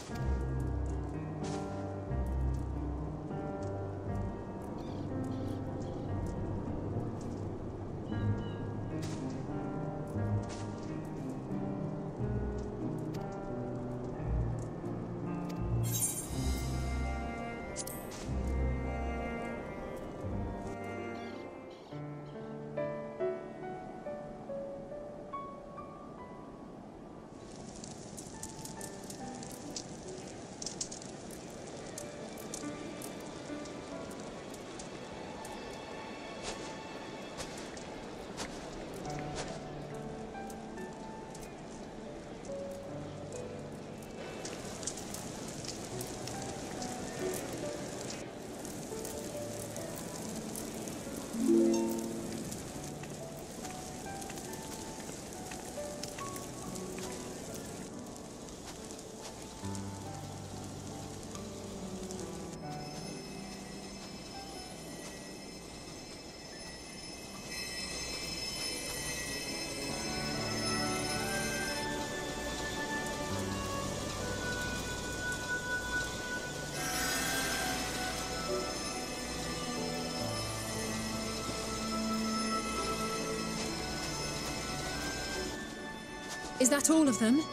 Is that all of them?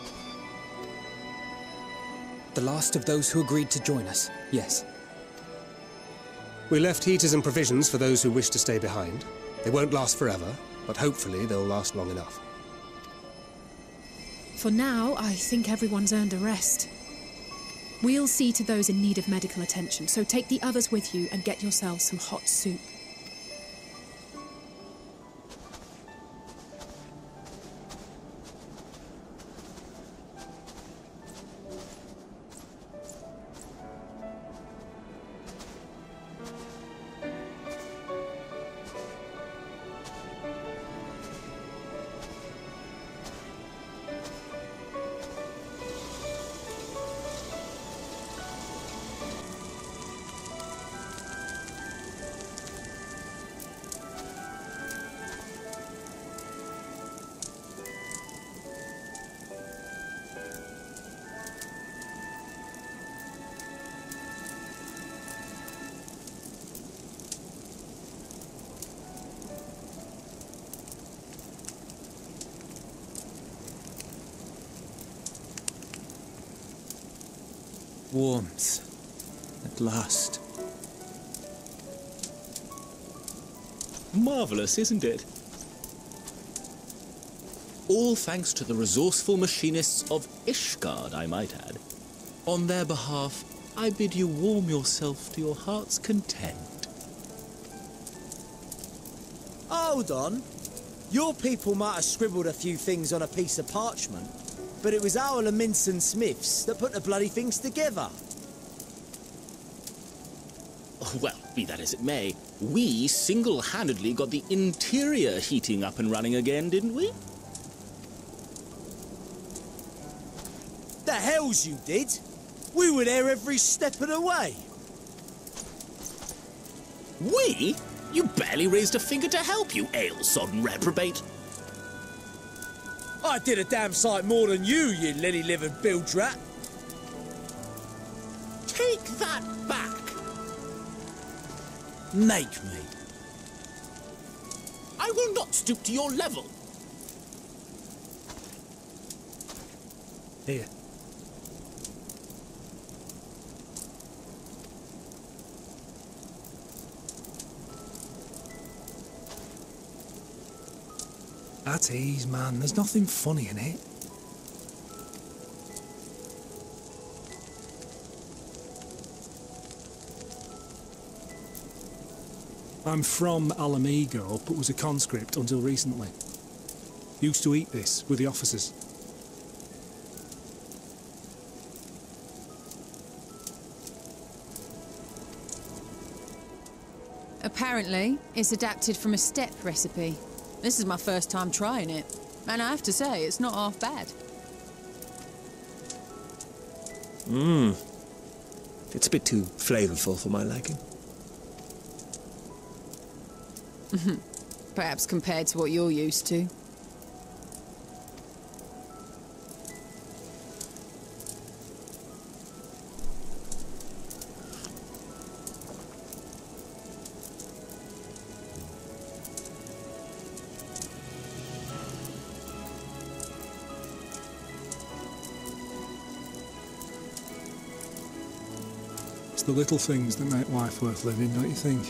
The last of those who agreed to join us, yes. We left heaters and provisions for those who wish to stay behind. They won't last forever, but hopefully they'll last long enough. For now, I think everyone's earned a rest. We'll see to those in need of medical attention, so take the others with you and get yourselves some hot soup. Warmth. At last. Marvellous, isn't it? All thanks to the resourceful machinists of Ishgard, I might add. On their behalf, I bid you warm yourself to your heart's content. Hold on. Your people might have scribbled a few things on a piece of parchment, but it was our Minson Smiths that put the bloody things together. Well, be that as it may, we single-handedly got the interior heating up and running again, didn't we? The hells you did! We were there every step of the way. We? You barely raised a finger to help, you ale-sodden reprobate. I did a damn sight more than you, you lily-livered bilge rat. Take that back! Make me. I will not stoop to your level. Here. At ease, man. There's nothing funny in it. I'm from Alamigo, but was a conscript until recently. Used to eat this with the officers. Apparently, it's adapted from a steppe recipe. This is my first time trying it, and I have to say, it's not half bad. It's a bit too flavourful for my liking. Perhaps compared to what you're used to. It's the little things that make life worth living, don't you think?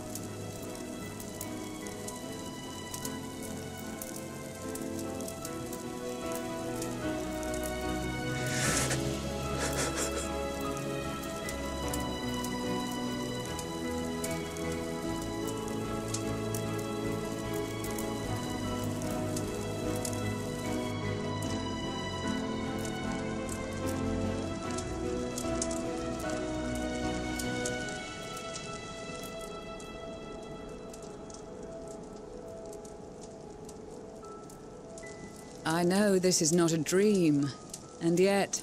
I know this is not a dream, and yet...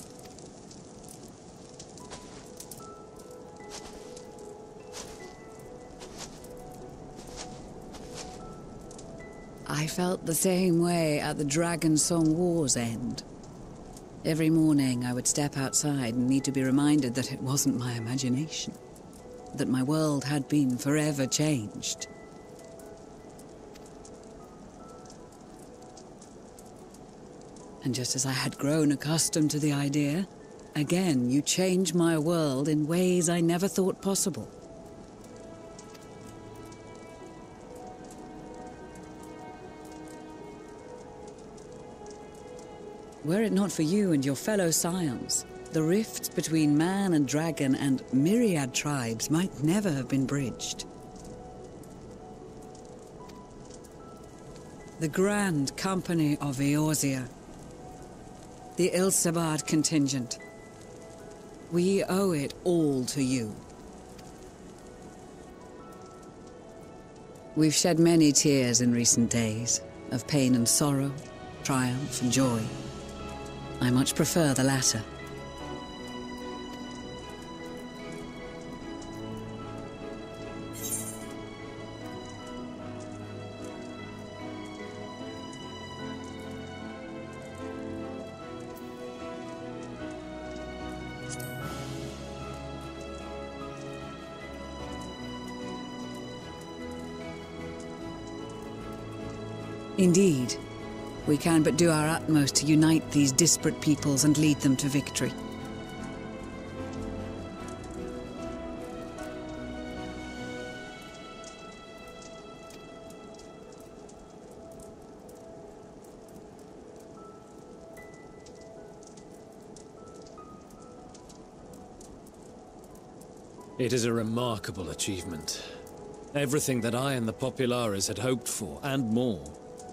I felt the same way at the Dragon Song War's end. Every morning I would step outside and need to be reminded that it wasn't my imagination, that my world had been forever changed. And just as I had grown accustomed to the idea, again you change my world in ways I never thought possible. Were it not for you and your fellow scions, the rifts between man and dragon and myriad tribes might never have been bridged. The Grand Company of Eorzea, the Ilsabard contingent. We owe it all to you. We've shed many tears in recent days, of pain and sorrow, triumph and joy. I much prefer the latter. Indeed, we can but do our utmost to unite these disparate peoples and lead them to victory. It is a remarkable achievement. Everything that I and the Populares had hoped for, and more.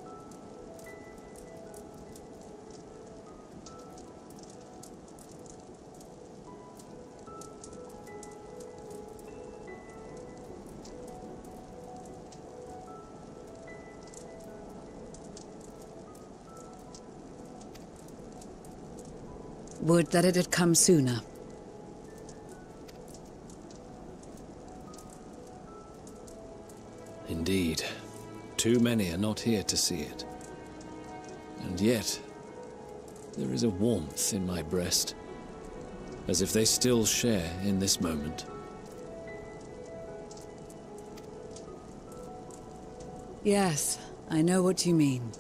Would that it had come sooner. Indeed. Too many are not here to see it. And yet, there is a warmth in my breast, as if they still share in this moment. Yes, I know what you mean.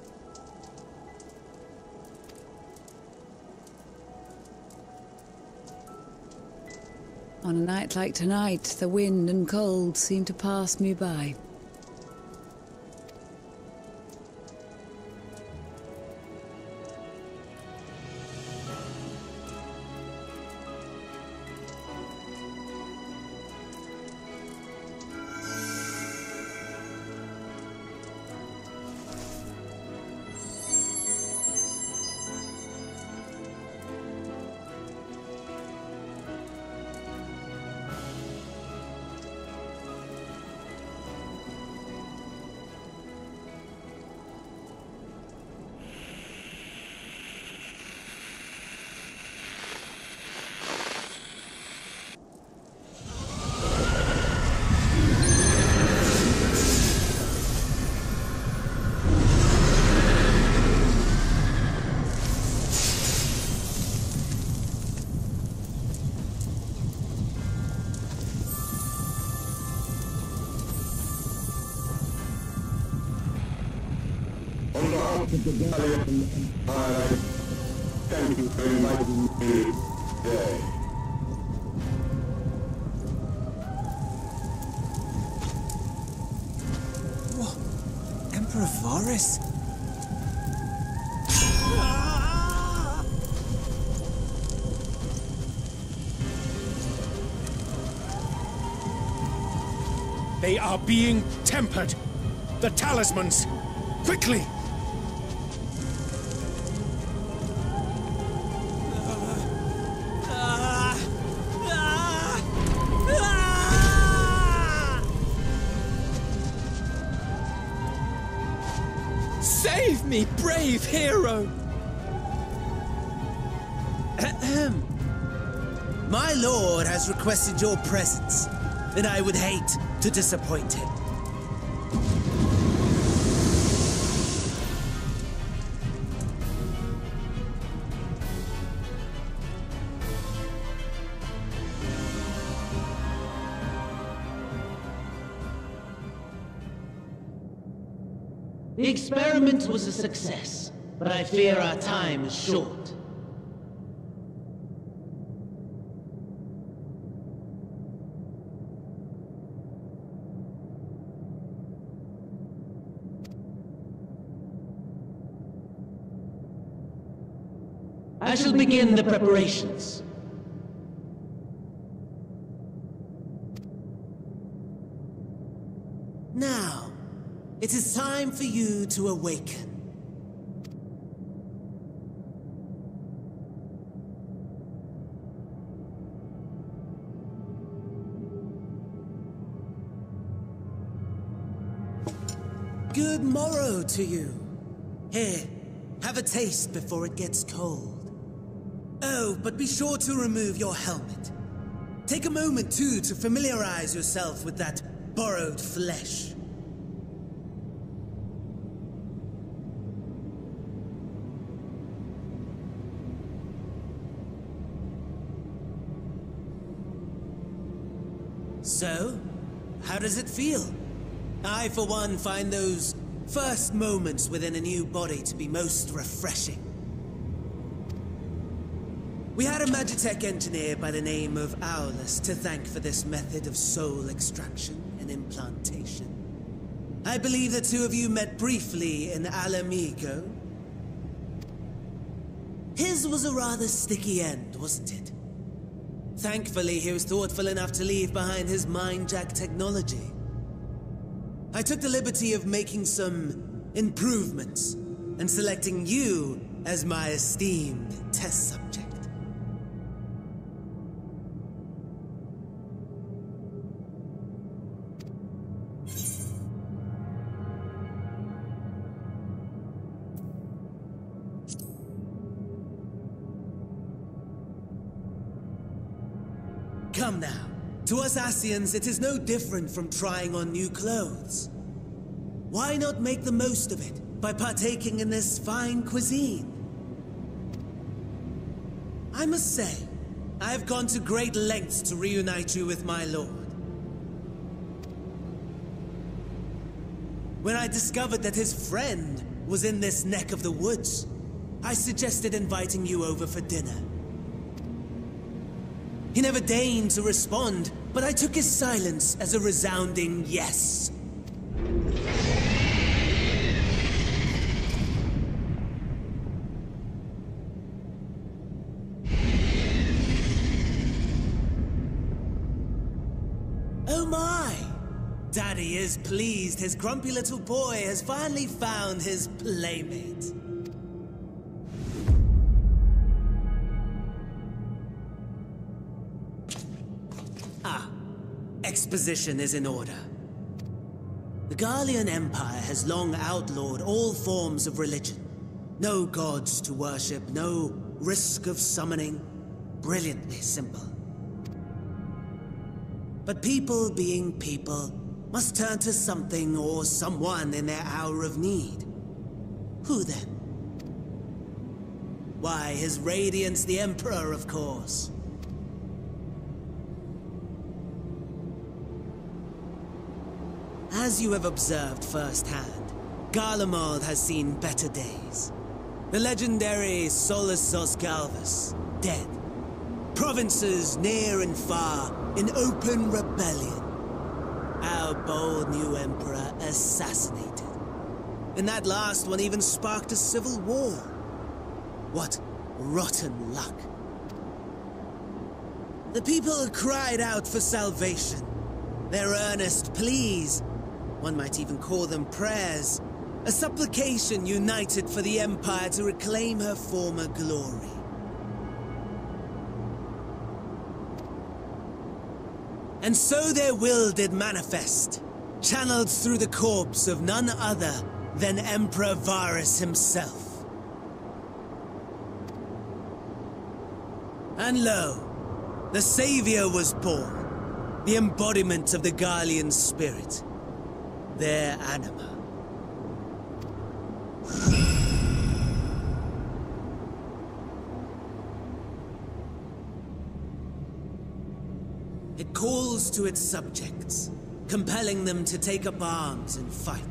On a night like tonight, the wind and cold seem to pass me by. Thank you for inviting me today. Varys? They are being tempered. The talismans. Quickly! Save me, brave hero! Ahem. My lord has requested your presence, and I would hate to disappoint him. The experiment was a success, but I fear our time is short. I shall begin the preparations. Now, it is time for you to awaken. Good morrow to you. Here, have a taste before it gets cold. Oh, but be sure to remove your helmet. Take a moment, too, to familiarize yourself with that borrowed flesh. So, how does it feel? I, for one, find those first moments within a new body to be most refreshing. We had a Magitech engineer by the name of Aulus to thank for this method of soul extraction and implantation. I believe the two of you met briefly in Alamigo. His was a rather sticky end, wasn't it? Thankfully, he was thoughtful enough to leave behind his mind-jack technology. I took the liberty of making some improvements and selecting you as my esteemed test subject. Come now. To us Asians, it is no different from trying on new clothes. Why not make the most of it by partaking in this fine cuisine? I must say, I have gone to great lengths to reunite you with my lord. When I discovered that his friend was in this neck of the woods, I suggested inviting you over for dinner. He never deigned to respond, but I took his silence as a resounding yes. Oh my! Daddy is pleased his grumpy little boy has finally found his playmate. Exposition is in order. The Garlean Empire has long outlawed all forms of religion. No gods to worship, no risk of summoning. Brilliantly simple. But people being people must turn to something or someone in their hour of need. Who then? Why, His Radiance the Emperor, of course. As you have observed firsthand, Garlemald has seen better days. The legendary Solus Galvus, dead. Provinces near and far in open rebellion. Our bold new emperor assassinated. and that last one even sparked a civil war. What rotten luck. The people cried out for salvation. Their earnest pleas, one might even call them prayers, a supplication united for the Empire to reclaim her former glory. And so their will did manifest, channeled through the corpse of none other than Emperor Varus himself. And lo, the Savior was born, the embodiment of the Garlean spirit, their anima. It calls to its subjects, compelling them to take up arms and fight.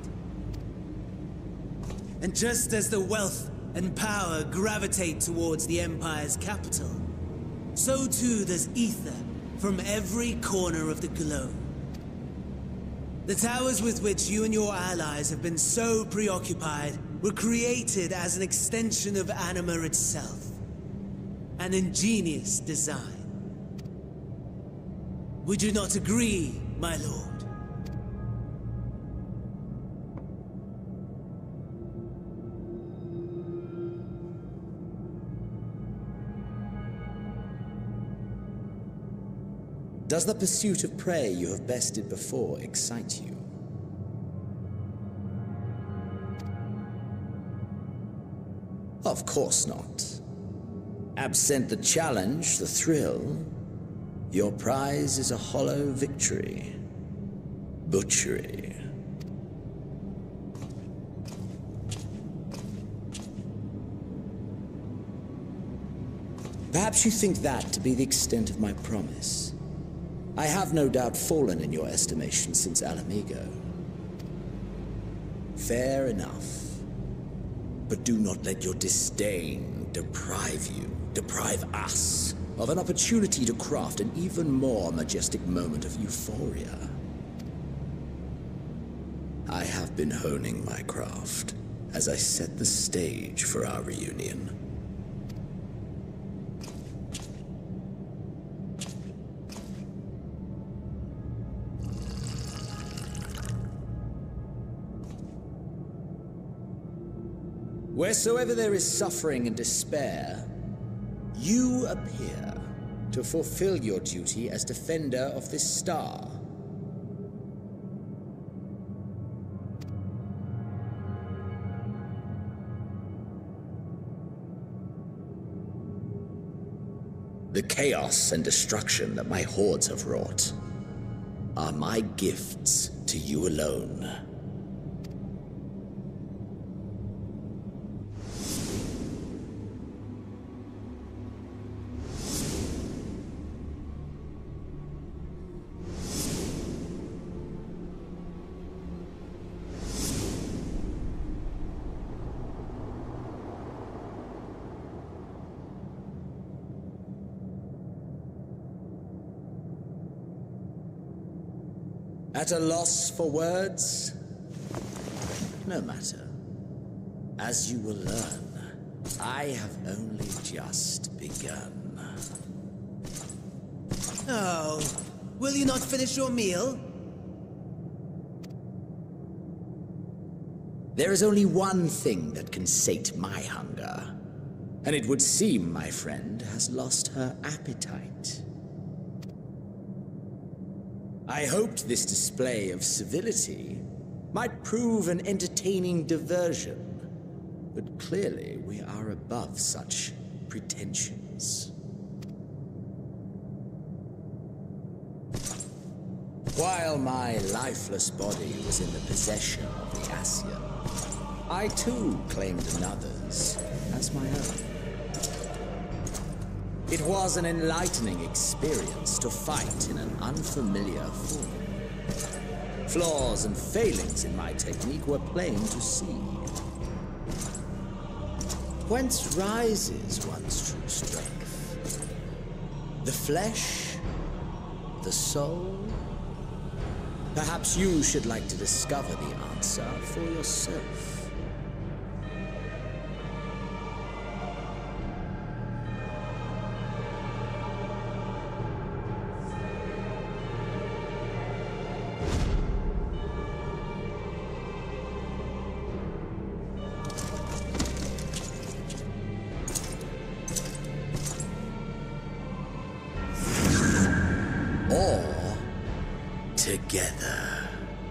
And just as the wealth and power gravitate towards the Empire's capital, so too does ether from every corner of the globe. The towers with which you and your allies have been so preoccupied were created as an extension of Anima itself. An ingenious design. Would you not agree, my lord? Does the pursuit of prey you have bested before excite you? Of course not. Absent the challenge, the thrill, your prize is a hollow victory. Butchery. Perhaps you think that to be the extent of my promise. I have no doubt fallen in your estimation since Alamigo. Fair enough. But do not let your disdain deprive us, of an opportunity to craft an even more majestic moment of euphoria. I have been honing my craft as I set the stage for our reunion. Wheresoever there is suffering and despair, you appear to fulfill your duty as defender of this star. The chaos and destruction that my hordes have wrought are my gifts to you alone. At a loss for words? No matter. As you will learn, I have only just begun. Oh, will you not finish your meal? There is only one thing that can sate my hunger, and it would seem my friend has lost her appetite. I hoped this display of civility might prove an entertaining diversion, but clearly we are above such pretensions. While my lifeless body was in the possession of the Ascian, I too claimed another's as my own. It was an enlightening experience to fight in an unfamiliar form. Flaws and failings in my technique were plain to see. Whence rises one's true strength? The flesh? The soul? Perhaps you should like to discover the answer for yourself. together.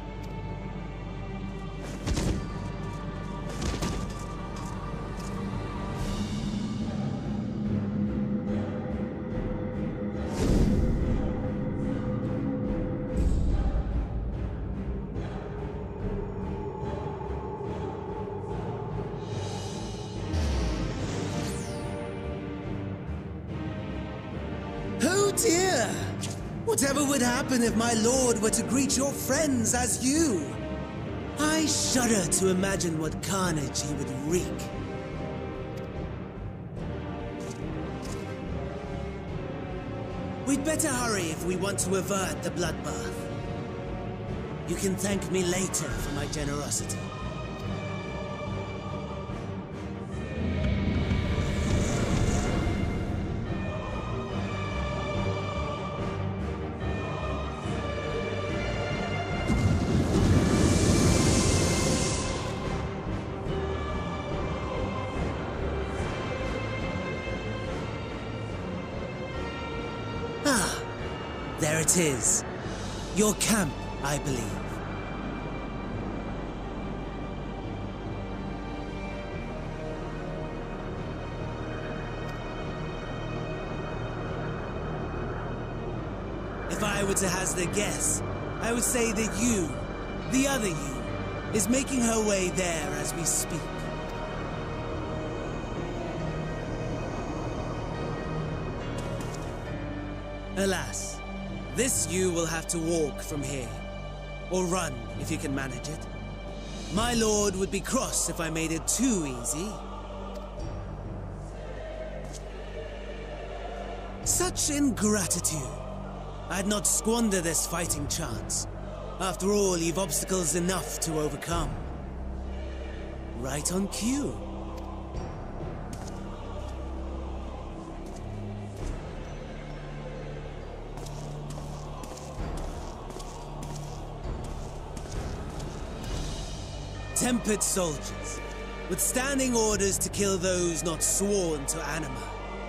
Oh dear! Whatever would happen if my lord were to greet your friends as you? I shudder to imagine what carnage he would wreak. We'd better hurry if we want to avert the bloodbath. You can thank me later for my generosity. There it is. Your camp, I believe. If I were to hazard a guess, I would say that you, the other you, is making her way there as we speak. Alas. This you will have to walk from here. Or run, if you can manage it. My lord would be cross if I made it too easy. Such ingratitude. I'd not squander this fighting chance. After all, you've obstacles enough to overcome. Right on cue. Tempered soldiers, with standing orders to kill those not sworn to anima.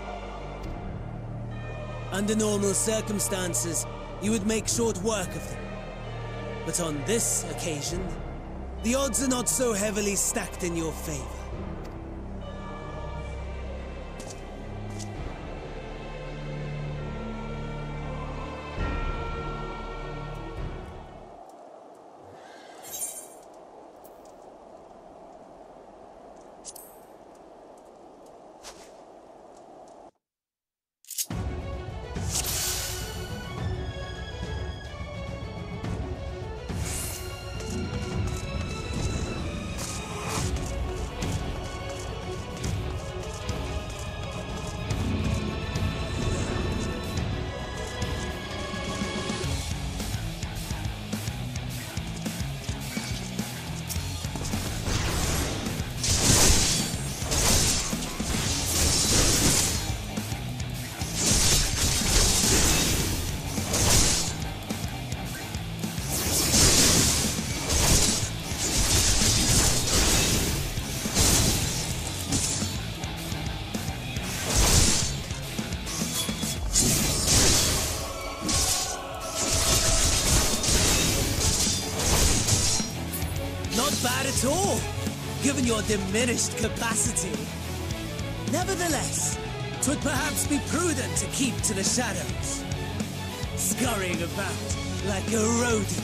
Under normal circumstances, you would make short work of them. But on this occasion, the odds are not so heavily stacked in your favor. Bad at all, given your diminished capacity. Nevertheless, 'twould perhaps be prudent to keep to the shadows, scurrying about like a rodent.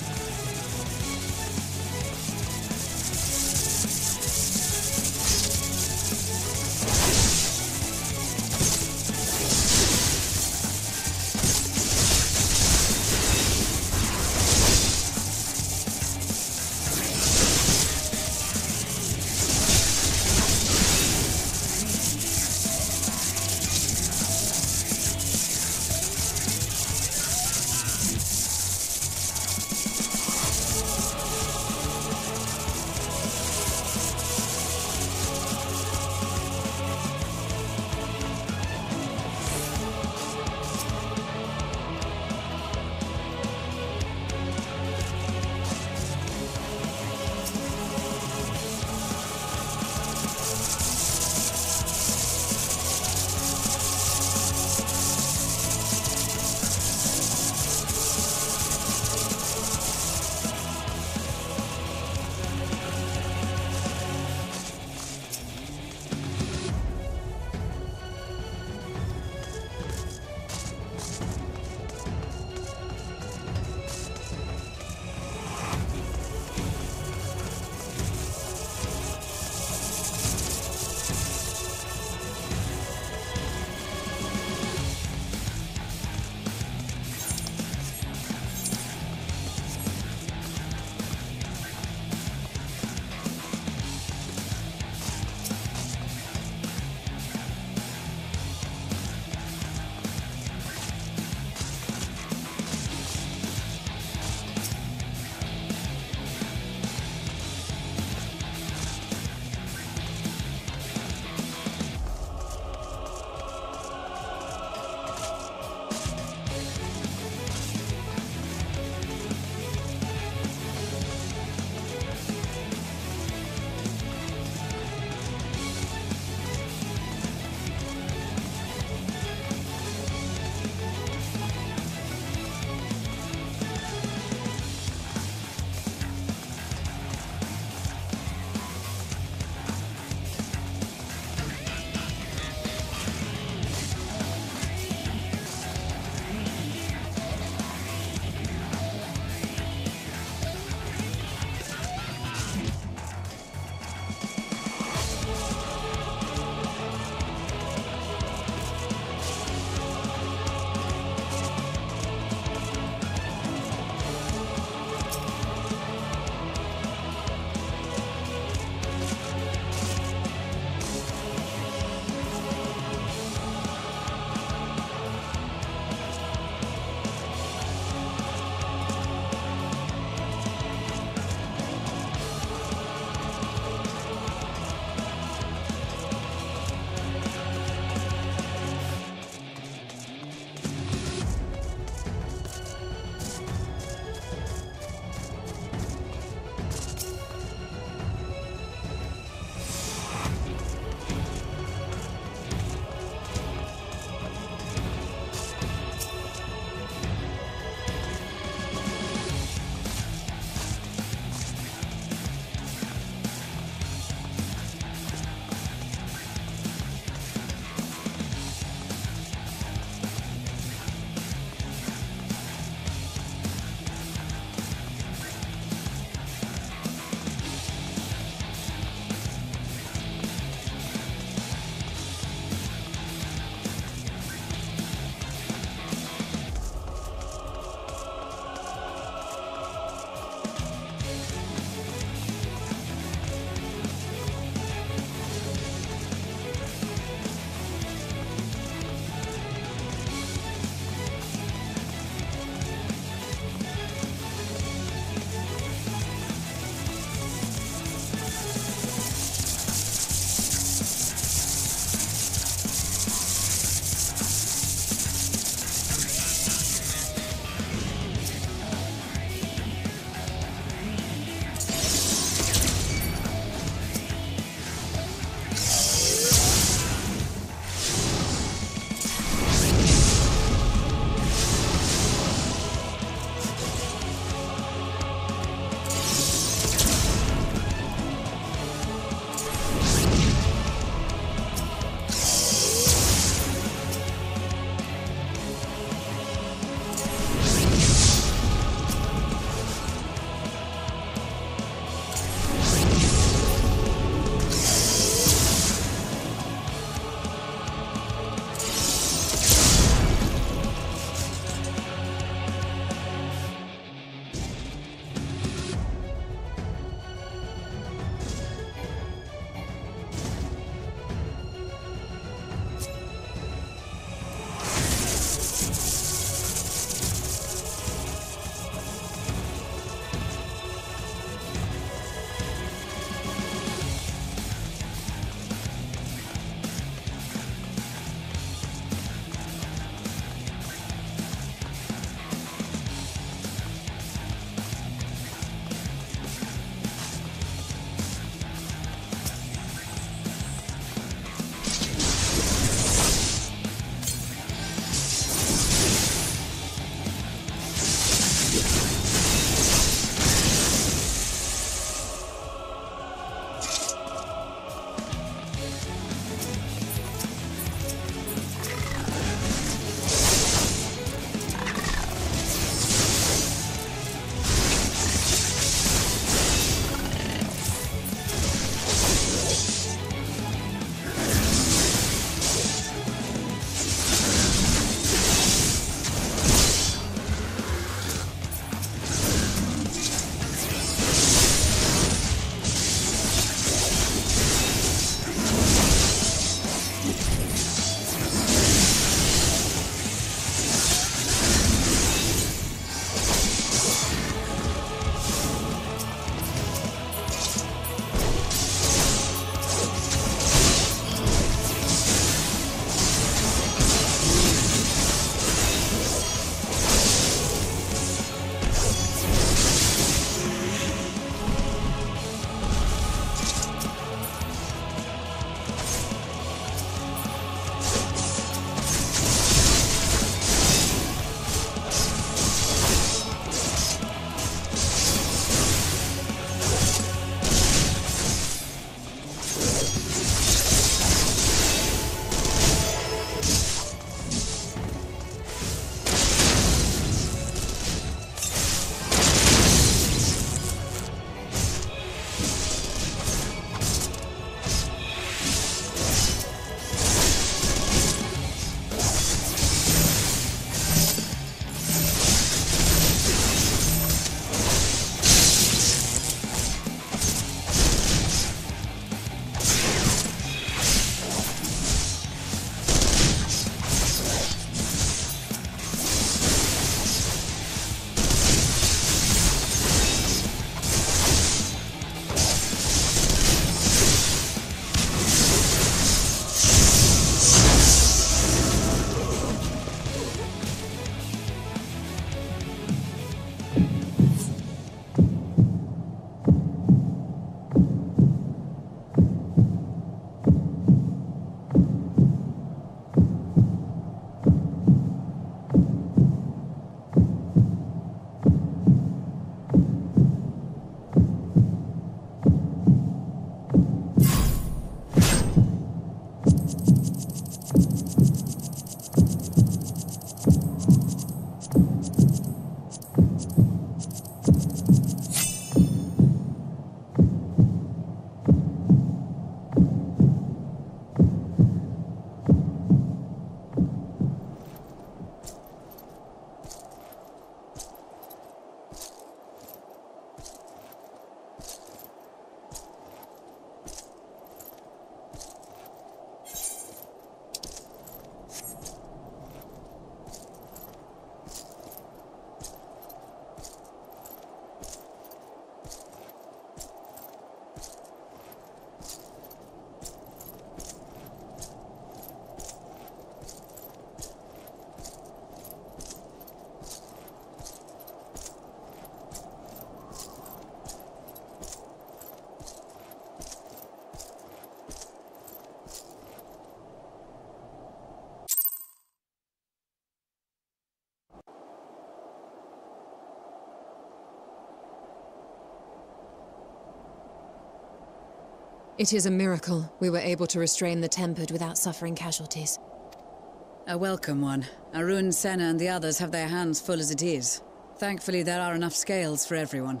It is a miracle we were able to restrain the Tempered without suffering casualties. A welcome one. Arun, Senna and the others have their hands full as it is. Thankfully, there are enough scales for everyone.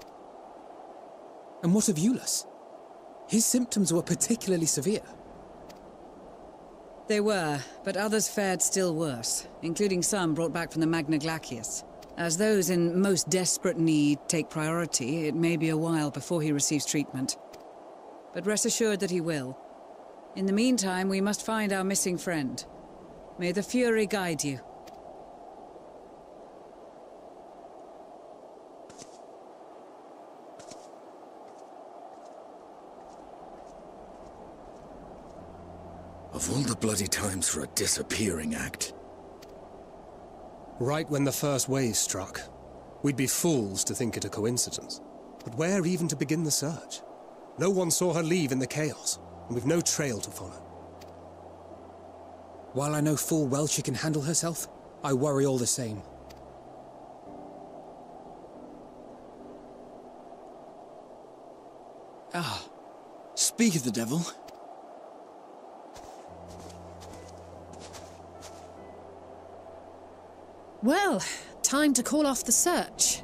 And what of Eulus? His symptoms were particularly severe. They were, but others fared still worse, including some brought back from the Magna Glacius. As those in most desperate need take priority, it may be a while before he receives treatment. But rest assured that he will. In the meantime, we must find our missing friend. May the Fury guide you. Of all the bloody times for a disappearing act. Right when the first wave struck, we'd be fools to think it a coincidence. But where even to begin the search? No one saw her leave in the chaos, and we've no trail to follow. While I know full well she can handle herself, I worry all the same. Ah, speak of the devil. Well, time to call off the search.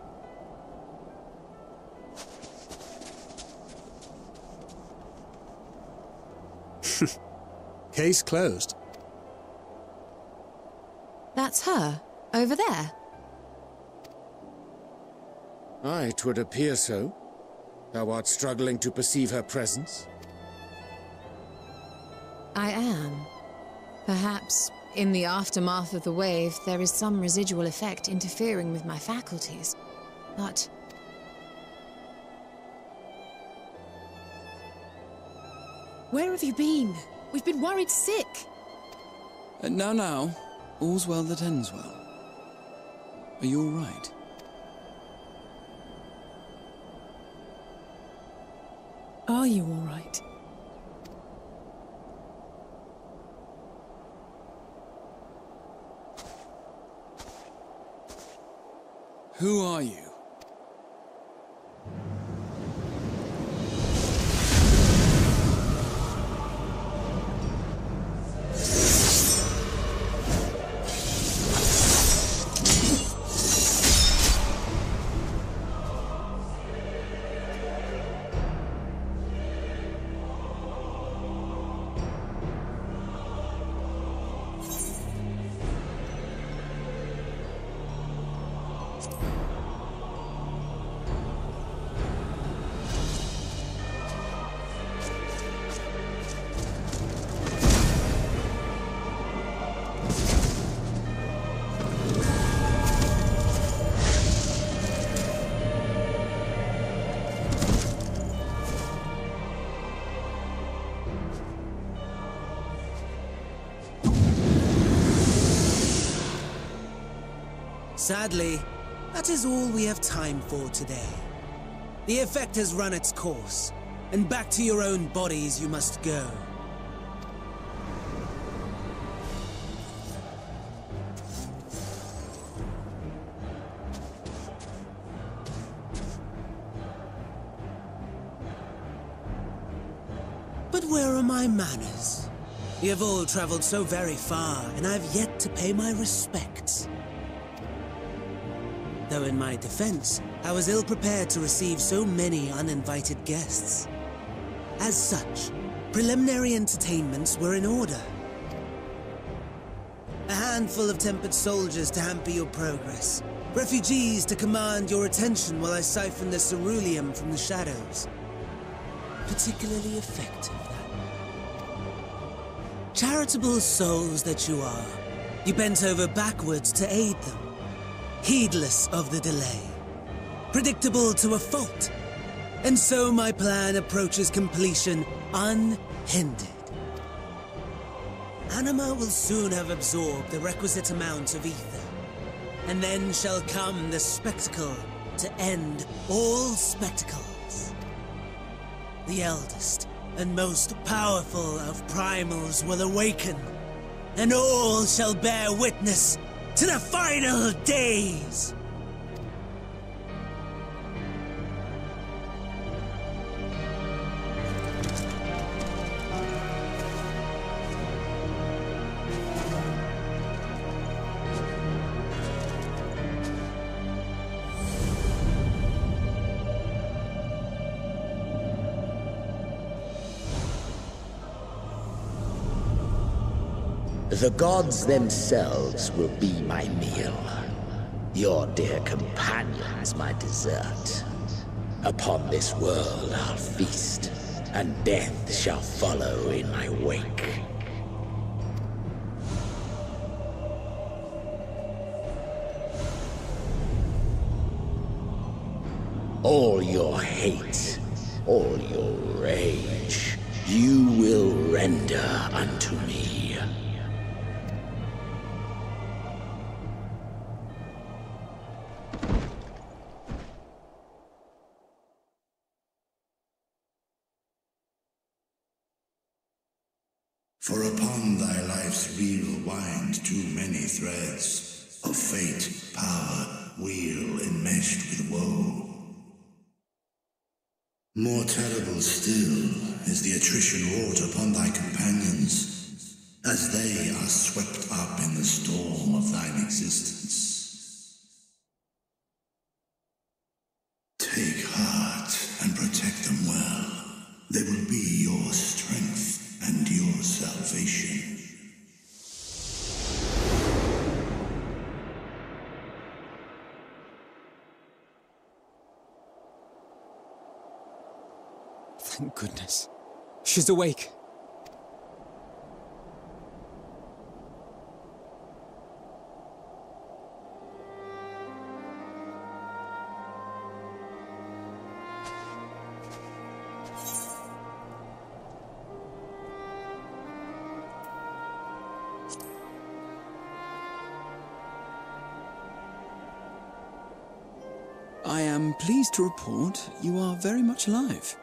Case closed. That's her, over there. Aye, 'twould appear so. Thou art struggling to perceive her presence? I am. Perhaps, in the aftermath of the wave, there is some residual effect interfering with my faculties. But... Where have you been? We've been worried sick. Now, all's well that ends well. Are you all right? Are you all right? Who are you? Sadly, that is all we have time for today. The effect has run its course, and back to your own bodies you must go. But where are my manners? You have all traveled so very far, and I have yet to pay my respects. Though in my defense, I was ill-prepared to receive so many uninvited guests. As such, preliminary entertainments were in order. A handful of tempered soldiers to hamper your progress. Refugees to command your attention while I siphon the ceruleum from the shadows. Particularly effective, that. Charitable souls that you are, you bent over backwards to aid them. Heedless of the delay, predictable to a fault, and so my plan approaches completion unhindered. Anima will soon have absorbed the requisite amount of ether, and then shall come the spectacle to end all spectacles. The eldest and most powerful of primals will awaken, and all shall bear witness to the final days! The gods themselves will be my meal. Your dear companions my dessert. Upon this world I'll feast, and death shall follow in my wake. All your hate, all your rage, you will render unto me. For upon thy life's reel wind too many threads of fate, power, weal enmeshed with woe. More terrible still is the attrition wrought upon thy companions, as they are swept up in the storm of thine existence. Take heart and protect them well. They will be your strength and your salvation. Thank goodness. She's awake. I am pleased to report you are very much alive.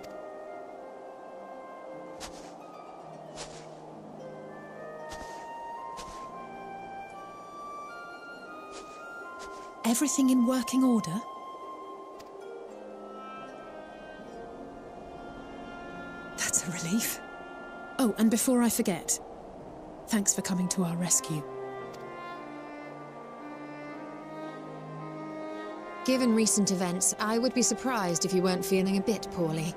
Everything in working order? That's a relief. Oh, and before I forget, thanks for coming to our rescue. Given recent events, I would be surprised if you weren't feeling a bit poorly.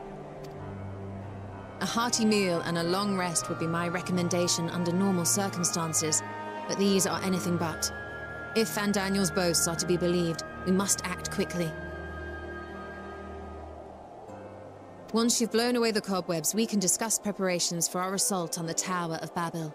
A hearty meal and a long rest would be my recommendation under normal circumstances, but these are anything but. If Van Daniel's boasts are to be believed, we must act quickly. Once you've blown away the cobwebs, we can discuss preparations for our assault on the Tower of Babel.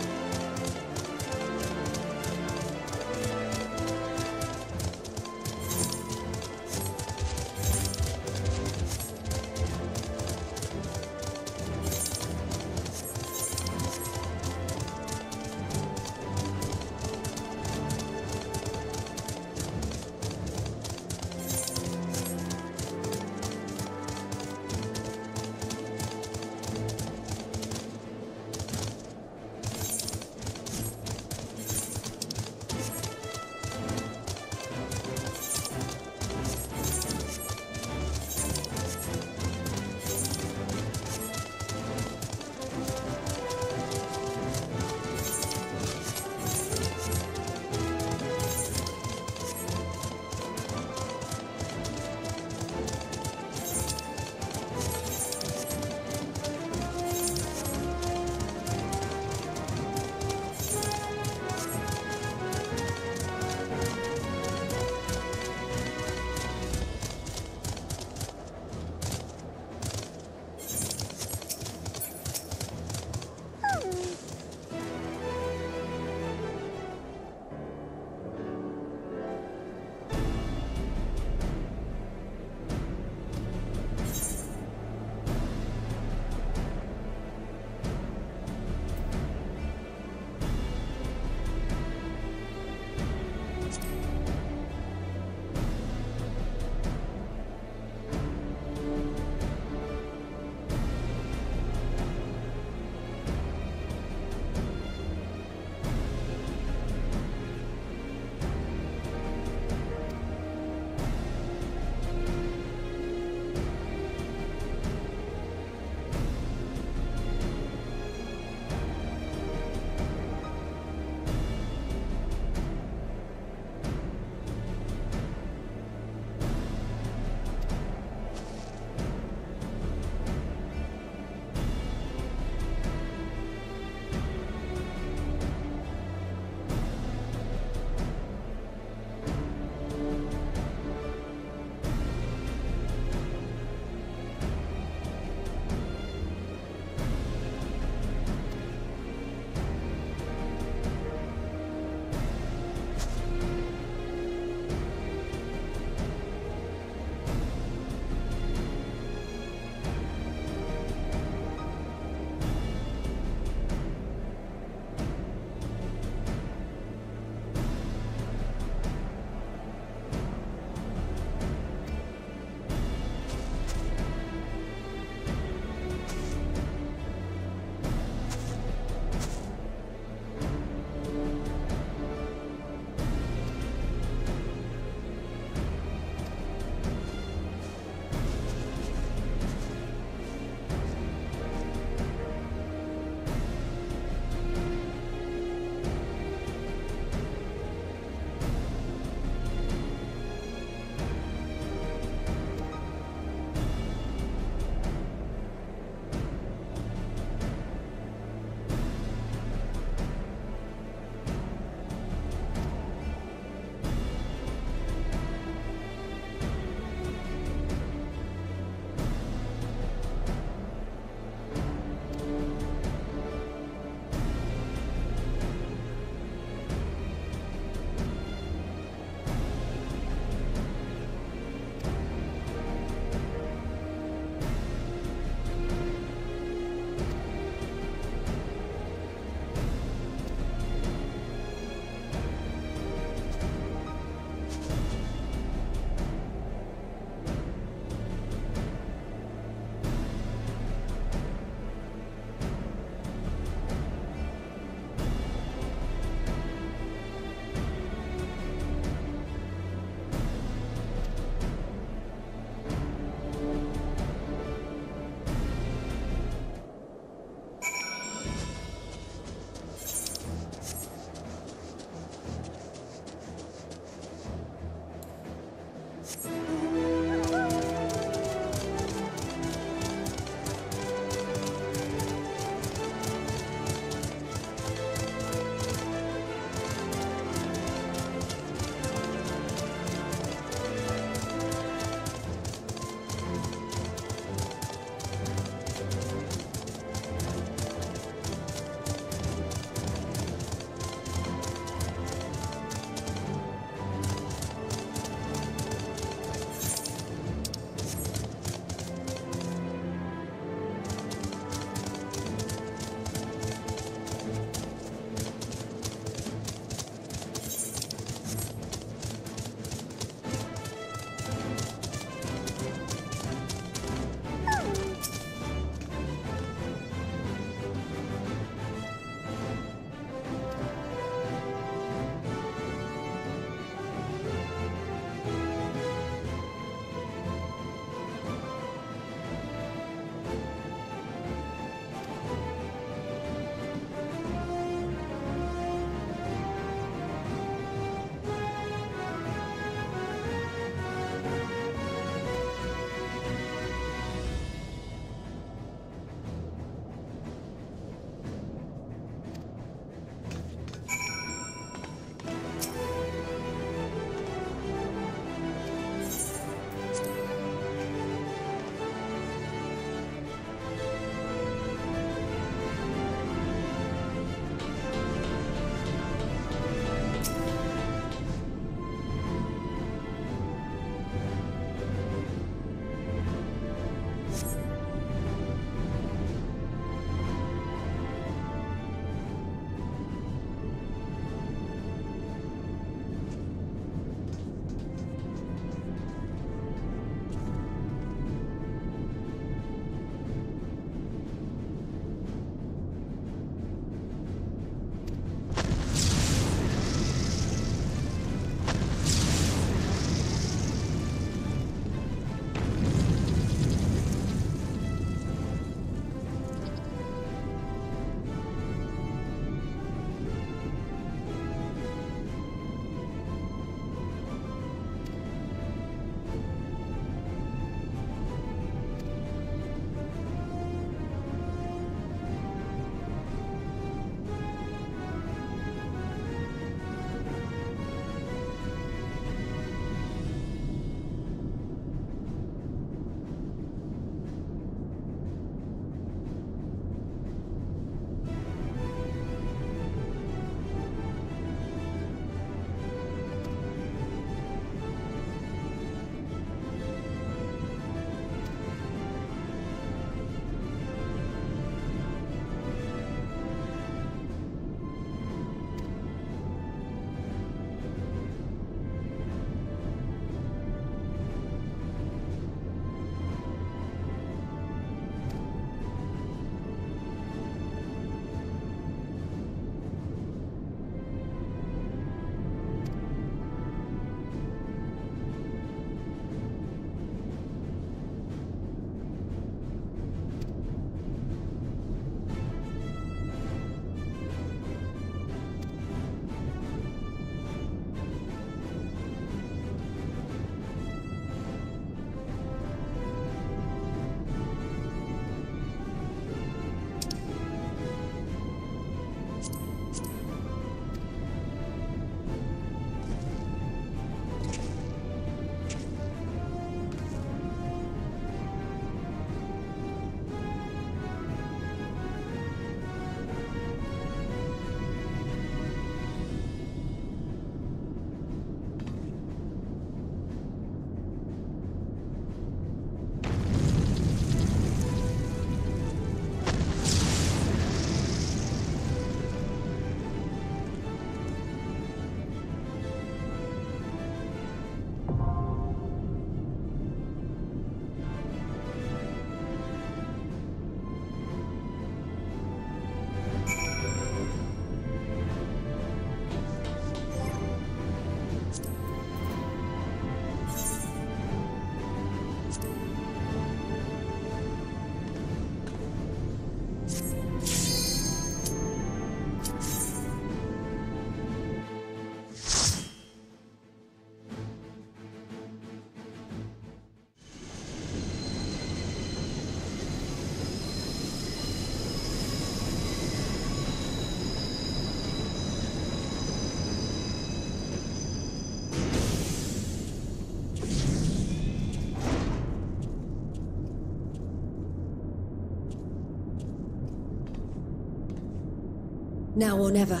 Now or never.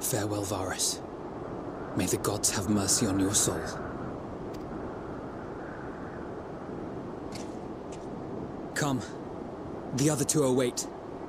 Farewell, Varus. May the gods have mercy on your soul. Come. The other two await.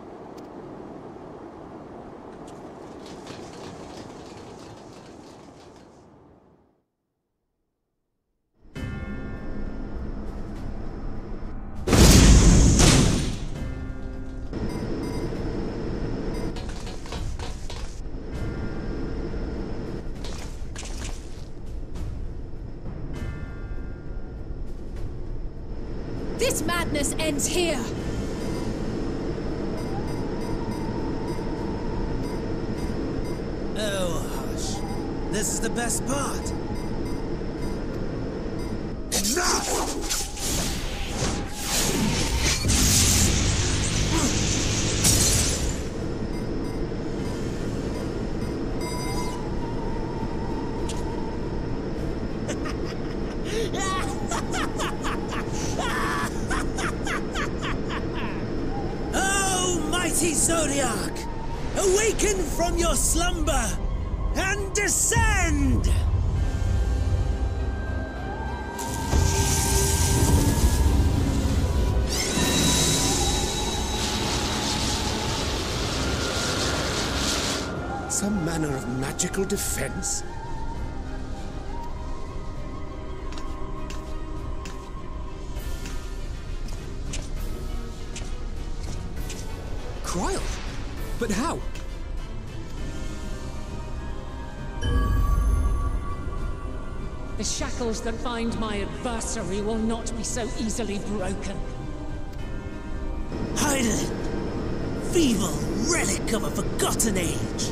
This madness ends here! Oh, hush. This is the best part. Oh, mighty Zodiac! Awaken from your slumber and descend! Some manner of magical defense? Cryle? But how? The shackles that bind my adversary will not be so easily broken. Hydrant! Feeble relic of a forgotten age!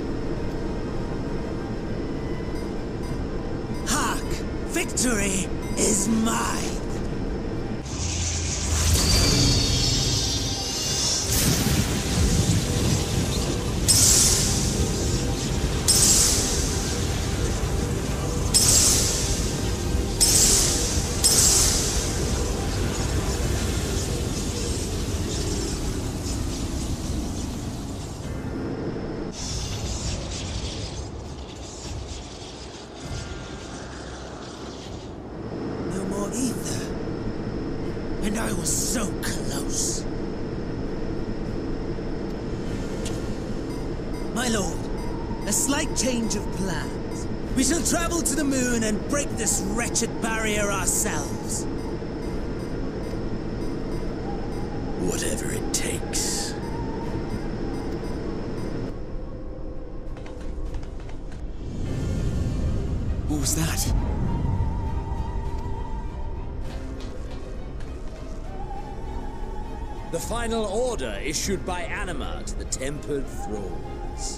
Hark! Victory is mine! And I was so close. My lord, a slight change of plans. We shall travel to the moon and break this wretched barrier ourselves. Whatever it takes. What was that? The final order issued by Anima to the Tempered Thralls.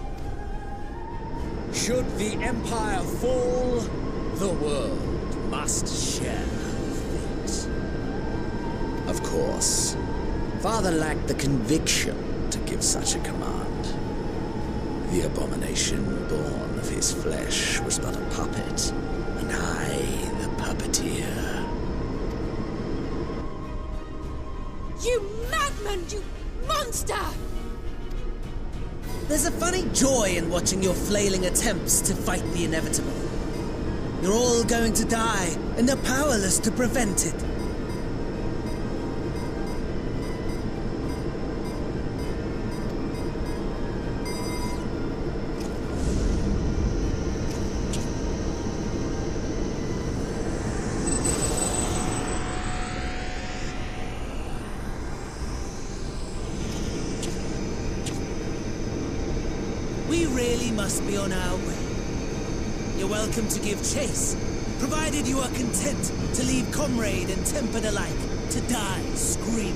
Should the Empire fall, the world must share her fate. Of course, Father lacked the conviction to give such a command. The abomination born of his flesh was but a puppet, and I the puppeteer. You madman, you monster! There's a funny joy in watching your flailing attempts to fight the inevitable. You're all going to die, and are powerless to prevent it. We really must be on our way. You're welcome to give chase, provided you are content to leave comrade and tempered alike to die screaming.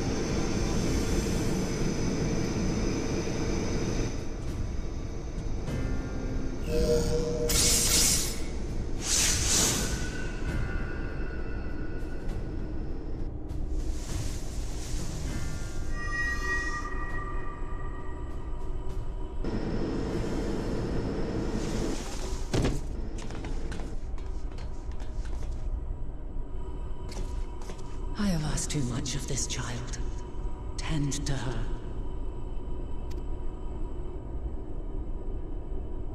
I have asked too much of this child. Tend to her.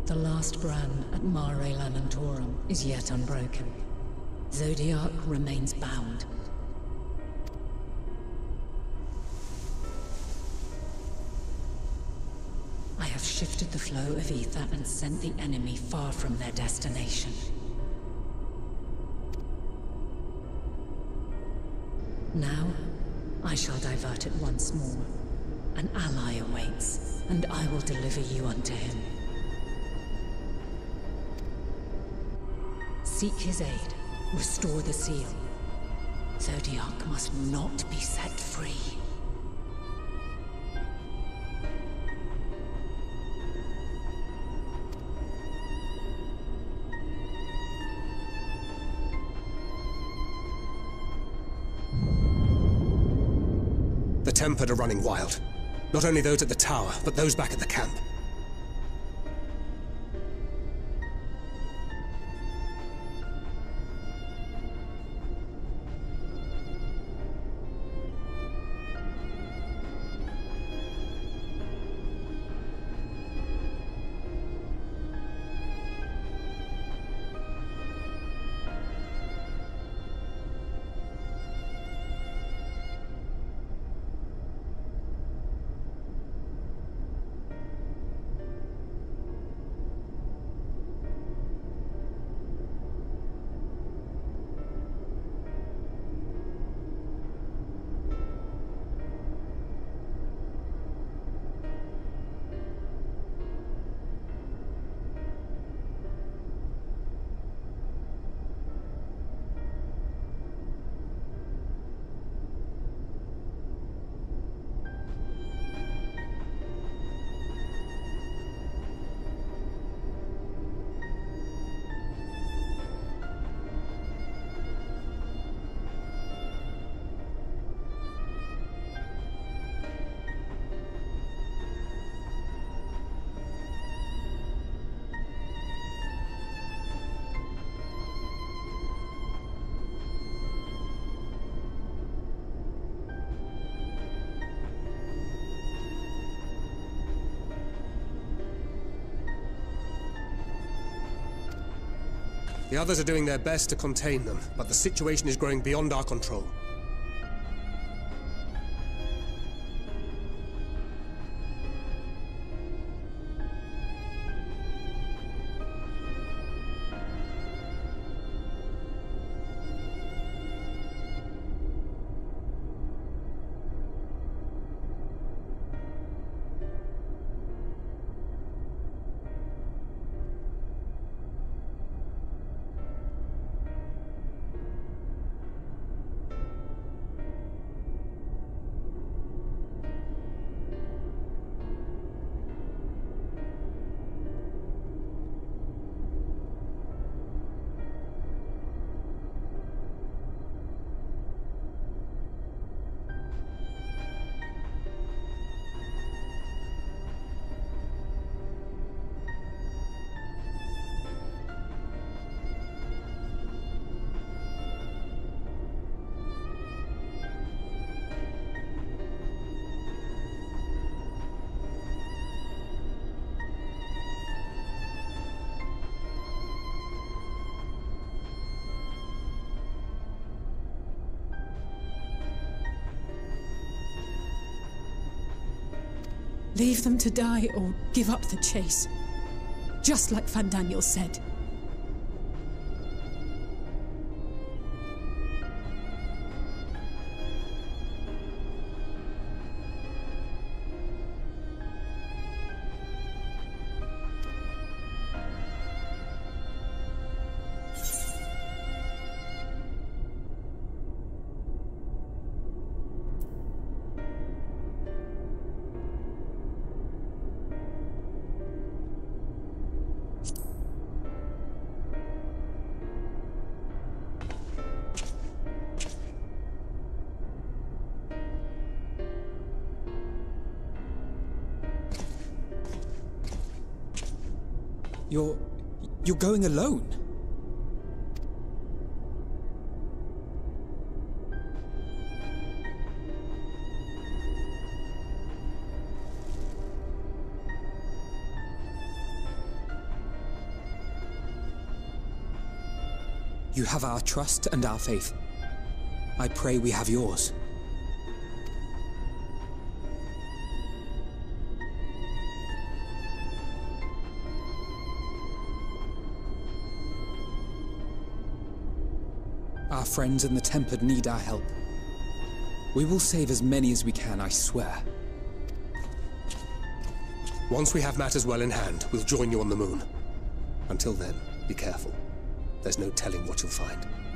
The last brand at Mare Lamentorum is yet unbroken. Zodiac remains bound. I have shifted the flow of ether and sent the enemy far from their destination. Now, I shall divert it once more. An ally awaits, and I will deliver you unto him. Seek his aid. Restore the seal. Zodiac must not be set free. The Tempered are running wild. Not only those at the tower, but those back at the camp. The others are doing their best to contain them, but the situation is growing beyond our control. Leave them to die or give up the chase. Just like Van Daniel said. You're going alone? You have our trust and our faith. I pray we have yours. Our friends and the Tempered need our help. We will save as many as we can, I swear. Once we have matters well in hand, we'll join you on the moon. Until then, be careful. There's no telling what you'll find.